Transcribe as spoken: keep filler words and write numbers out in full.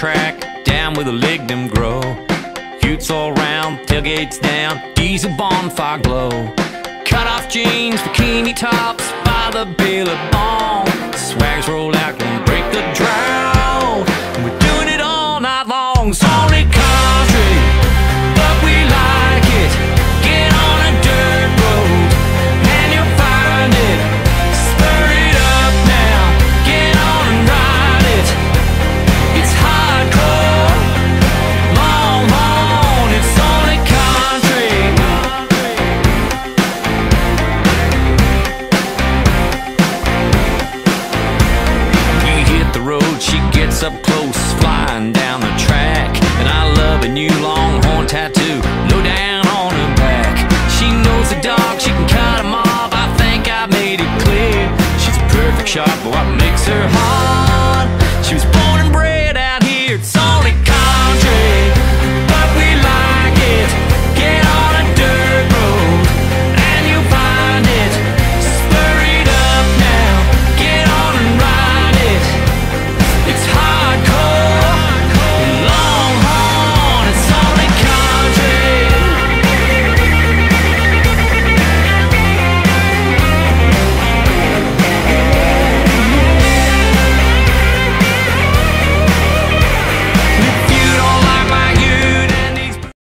track, down where the lignum grow. Utes all round, tailgates down, diesel bonfire glow. Cut off jeans, bikini tops, by the Billabong. Swags roll out, gonna break the drought. And we're doing it all night long. It's only country, but we like it. Get on a dirt road, and you'll find it. Spur it up now, get on and ride it. It's hardcore, long, long, it's only country. We hit the road, she gets up close, flying down the track. And I love a new longhorn tattoo, low down on her back. She knows the dog, she can cut him off, I think I made it clear. She's a perfect shot, but what makes her hot?